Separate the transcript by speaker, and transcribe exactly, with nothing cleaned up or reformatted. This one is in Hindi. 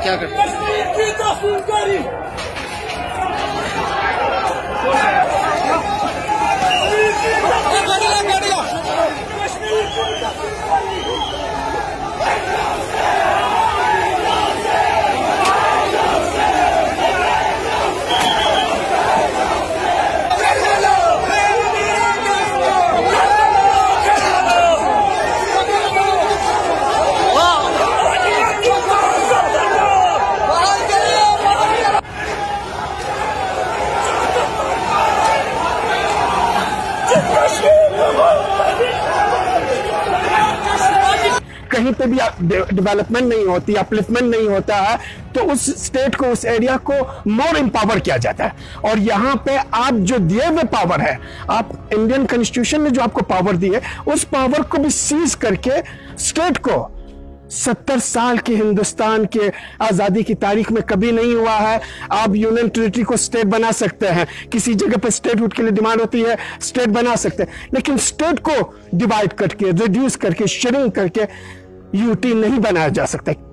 Speaker 1: क्या करते कहीं पे भी डेवलपमेंट नहीं होती, अपलिफ्टमेंट नहीं होता है, तो उस स्टेट को, उस एरिया को मोर एम्पावर किया जाता है। और यहाँ पे आप जो दिए हुए पावर है, आप इंडियन कॉन्स्टिट्यूशन ने जो आपको पावर दी है, उस पावर को भी सीज करके स्टेट को, सत्तर साल के हिंदुस्तान के आजादी की तारीख में कभी नहीं हुआ है। आप यूनियन टेरिटरी को स्टेट बना सकते हैं, किसी जगह पर स्टेटहुड के लिए डिमांड होती है, स्टेट बना सकते हैं, लेकिन स्टेट को डिवाइड करके, रिड्यूस करके, शेयरिंग करके यूटी नहीं बनाया जा सकता।